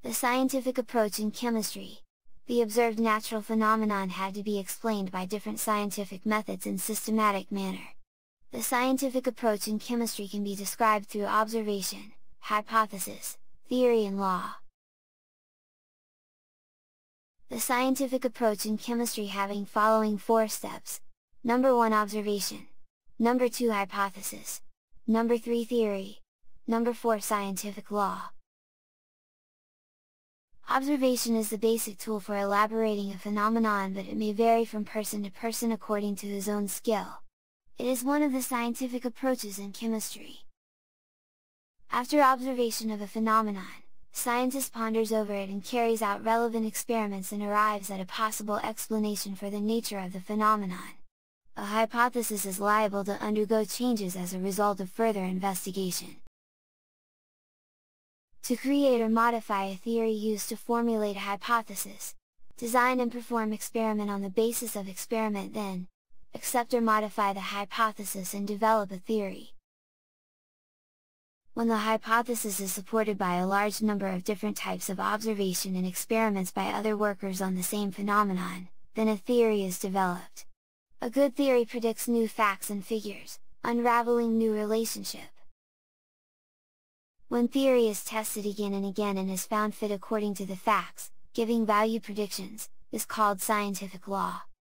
The scientific approach in chemistry. The observed natural phenomenon had to be explained by different scientific methods in systematic manner. The scientific approach in chemistry can be described through observation, hypothesis, theory and law. The scientific approach in chemistry having following 4 steps. Number 1 observation. Number 2 hypothesis. Number 3 theory. Number 4 scientific law. Observation is the basic tool for elaborating a phenomenon, but it may vary from person to person according to his own skill. It is one of the scientific approaches in chemistry. After observation of a phenomenon, scientist ponders over it and carries out relevant experiments and arrives at a possible explanation for the nature of the phenomenon. A hypothesis is liable to undergo changes as a result of further investigation. To create or modify a theory used to formulate a hypothesis, design and perform experiment on the basis of experiment, then accept or modify the hypothesis and develop a theory. When the hypothesis is supported by a large number of different types of observation and experiments by other workers on the same phenomenon, then a theory is developed. A good theory predicts new facts and figures, unraveling new relationship. When theory is tested again and again and is found fit according to the facts, giving value predictions, is called scientific law.